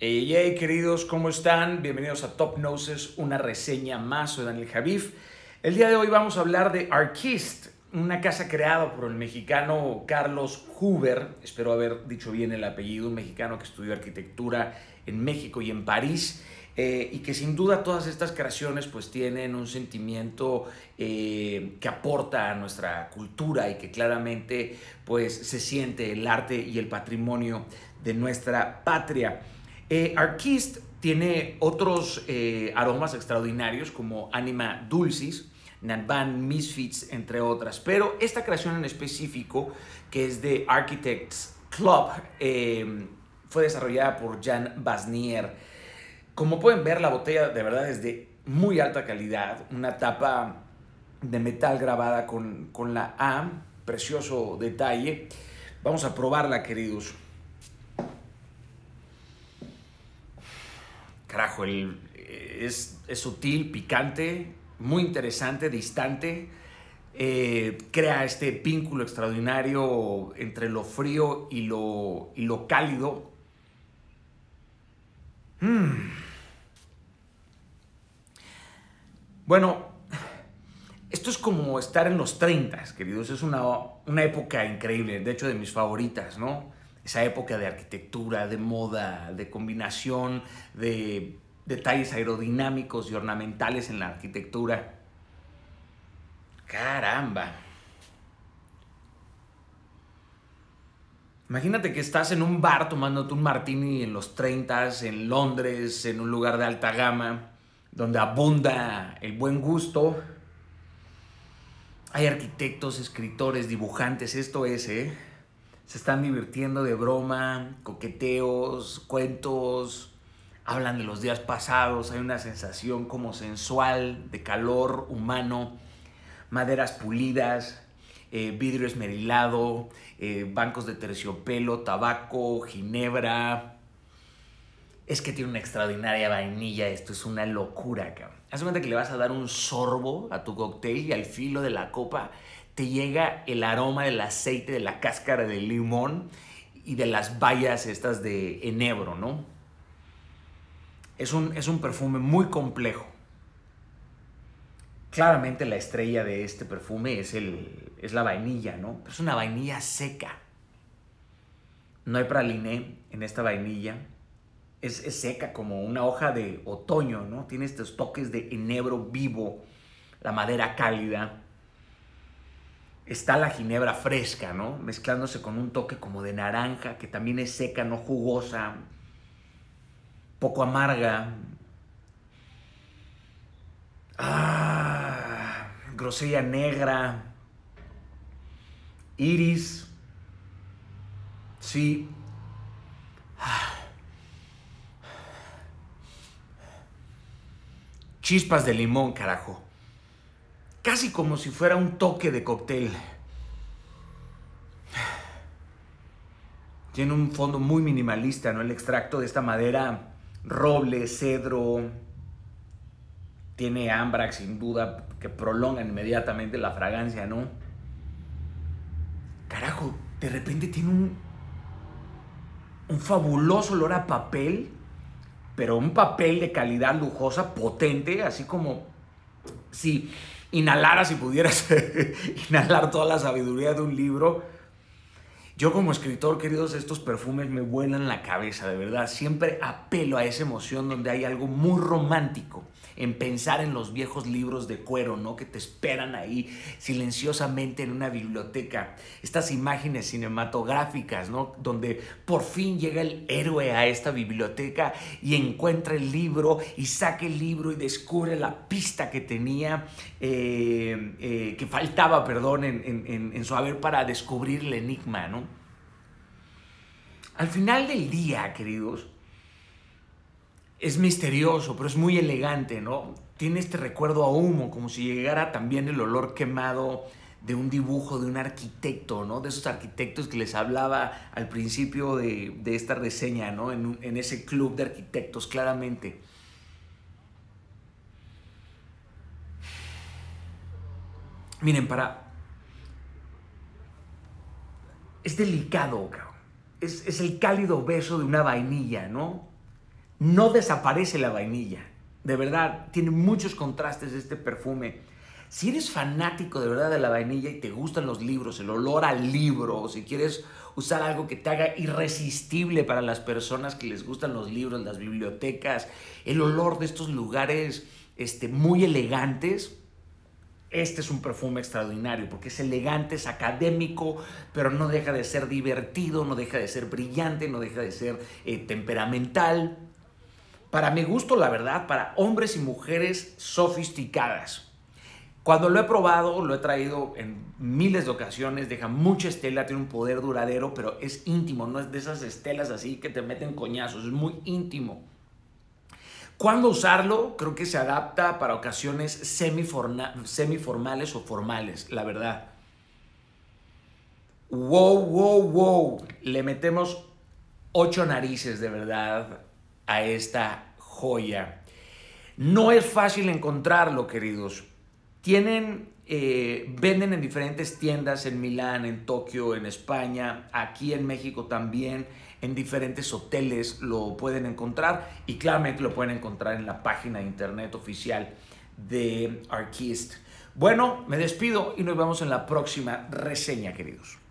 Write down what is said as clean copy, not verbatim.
Hey, queridos, ¿cómo están? Bienvenidos a Top Noses, una reseña más. Soy Daniel Javif. El día de hoy vamos a hablar de Arquist, una casa creada por el mexicano Carlos Huber, espero haber dicho bien el apellido, un mexicano que estudió arquitectura en México y en París, y que sin duda todas estas creaciones pues tienen un sentimiento que aporta a nuestra cultura y que claramente pues se siente el arte y el patrimonio de nuestra patria. Arquist tiene otros aromas extraordinarios como Anima Dulcis, Natban Misfits, entre otras. Pero esta creación en específico, que es de Architects Club, fue desarrollada por Jan Basnier. Como pueden ver, la botella de verdad es de muy alta calidad, una tapa de metal grabada con la A, precioso detalle. Vamos a probarla, queridos. Carajo, es sutil, picante, muy interesante, distante. Crea este vínculo extraordinario entre lo frío y lo cálido. Bueno, esto es como estar en los 30, queridos. Es una época increíble, de hecho de mis favoritas, ¿no? Esa época de arquitectura, de moda, de combinación, de detalles aerodinámicos y ornamentales en la arquitectura. Caramba. Imagínate que estás en un bar tomándote un martini en los 30, en Londres, en un lugar de alta gama, donde abunda el buen gusto. Hay arquitectos, escritores, dibujantes, esto es, se están divirtiendo de broma, coqueteos, cuentos, hablan de los días pasados, hay una sensación como sensual, de calor humano, maderas pulidas, vidrio esmerilado, bancos de terciopelo, tabaco, ginebra. Es que tiene una extraordinaria vainilla, esto es una locura, cabrón. Haz de cuenta que le vas a dar un sorbo a tu cóctel y al filo de la copa te llega el aroma del aceite de la cáscara de limón y de las bayas estas de enebro, ¿no? Es un perfume muy complejo. Claramente la estrella de este perfume es la vainilla, ¿no? Pero es una vainilla seca. No hay praliné en esta vainilla. Es seca como una hoja de otoño, ¿no? Tiene estos toques de enebro vivo, la madera cálida. Está la ginebra fresca, ¿no? Mezclándose con un toque como de naranja, que también es seca, no jugosa, poco amarga. Grosella negra, iris, sí. Chispas de limón, carajo. Casi como si fuera un toque de cóctel. Tiene un fondo muy minimalista, ¿no? El extracto de esta madera, roble, cedro. Tiene ámbar, sin duda, que prolongan inmediatamente la fragancia, ¿no? Carajo, de repente tiene un fabuloso olor a papel, pero un papel de calidad lujosa, potente, así como si inhalaras y pudieras inhalar toda la sabiduría de un libro. Yo como escritor, queridos, estos perfumes me vuelan la cabeza, de verdad. Siempre apelo a esa emoción donde hay algo muy romántico en pensar en los viejos libros de cuero, ¿no? Que te esperan ahí silenciosamente en una biblioteca. Estas imágenes cinematográficas, ¿no? Donde por fin llega el héroe a esta biblioteca y encuentra el libro y saca el libro y descubre la pista que tenía, que faltaba, perdón, en su haber para descubrir el enigma, ¿no? Al final del día, queridos, es misterioso, pero es muy elegante, ¿no? Tiene este recuerdo a humo, como si llegara también el olor quemado de un dibujo de un arquitecto, ¿no? De esos arquitectos que les hablaba al principio de esta reseña, ¿no? En ese club de arquitectos, claramente. Miren, es delicado, cabrón. Es el cálido beso de una vainilla, ¿no? no desaparece la vainilla. De verdad, tiene muchos contrastes este perfume. Si eres fanático de verdad de la vainilla y te gustan los libros, el olor al libro, o si quieres usar algo que te haga irresistible para las personas que les gustan los libros, las bibliotecas, el olor de estos lugares muy elegantes, este es un perfume extraordinario porque es elegante, es académico, pero no deja de ser divertido, no deja de ser brillante, no deja de ser temperamental. Para mi gusto, la verdad, para hombres y mujeres sofisticadas. Cuando lo he probado, lo he traído en miles de ocasiones, deja mucha estela, tiene un poder duradero, pero es íntimo, no es de esas estelas así que te meten coñazos, es muy íntimo. ¿Cuándo usarlo? Creo que se adapta para ocasiones semiformales o formales, la verdad. Wow, wow, wow. Le metemos 8 narices de verdad a esta joya. No es fácil encontrarlo, queridos. Venden en diferentes tiendas en Milán, en Tokio, en España, aquí en México también, en diferentes hoteles lo pueden encontrar y claramente lo pueden encontrar en la página de internet oficial de Arquist. Bueno, me despido y nos vemos en la próxima reseña, queridos.